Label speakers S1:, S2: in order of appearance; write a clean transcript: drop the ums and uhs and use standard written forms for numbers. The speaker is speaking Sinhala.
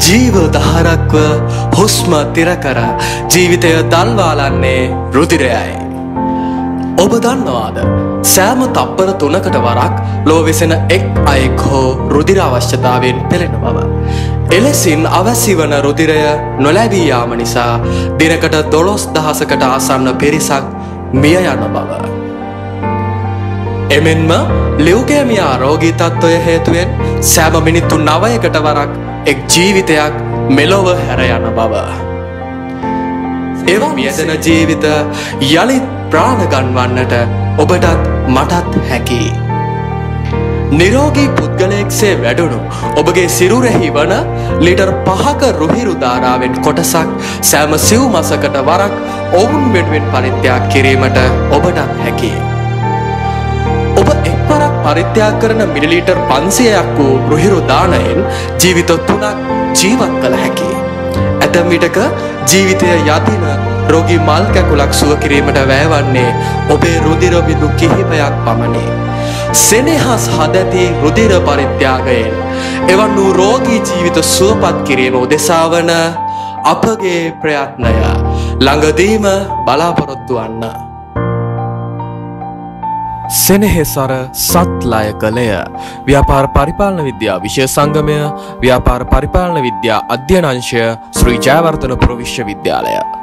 S1: ජීව දහරක්ව හුස්ම තිරකර ජීවිතය දල්වාලන්නේ රුධිරයයි. ඔබ දන්නවාද සෑම තප්පර 3කට වරක් ලෝවෙසෙන එක් අයෙක් හෝ රුධිර අවශ්‍යතාවයෙන් පෙළෙන බව. එලෙසින් අවැසි වන රුධිරය නොලැබී යාම නිසා දිනකට 12000කට ආසන්න පිරිසක් මිය යන බව. එමෙන්ම ලියුකේමියා රෝගී තත්ත්වය හේතුවෙන් සෑම මිනිත්තු 9කට වරක් එක් ජීවිතයක් මෙලොව හැර යන බව. එවන් මියදෙන ජීවිත යලිත් ප්‍රාණ ගන්වන්නට ඔබටත් මටත් හැකි. නිරෝගී පුද්ගලයෙක්සේ වැඩුණු ඔබගේ සිරුරෙහි වන ලීටර් 5ක රුහිරු ධාරාවෙන් කොටසක් සෑම සිව් මාසකට වරක් ඔවුන් වෙනුවෙන් පරිත්‍යාග කිරීමට ඔබටත් හැකි. ඔබ එක්වරක් පරිත්‍යාග කරන මිලිලීටර් 500ක් වූ රුහිරු දානයෙන් ජීවිත 3ක් ජීවත් කළ හැකියි. ඇතැම් විටක ජීවිතය යදින රෝගී මල් කැකුලක් සුව කිරීමට වැයවන්නේ ඔබේ රුධිර බිඳු කිහිපයක් පමණි. සෙනෙහස් හදැති රුධිර පරිත්‍යාගයෙන් එවන් වූ රෝගී ජීවිත සුවපත් කිරීම උදෙසා වන අපගේ ප්‍රයත්නය ළඟදීම බලාපොරොත්තු වන්න. සෙනෙහෙසර සත්ලය කළය ව්‍යාපාර පරිපාලන විද්‍යා විෂය සංගමය ව්‍යාපාර පරිපාලන විද්‍යා අධ්‍යයන අංශය ශ්‍රී ජයවර්ධනපුර විශ්වවිද්‍යාලය.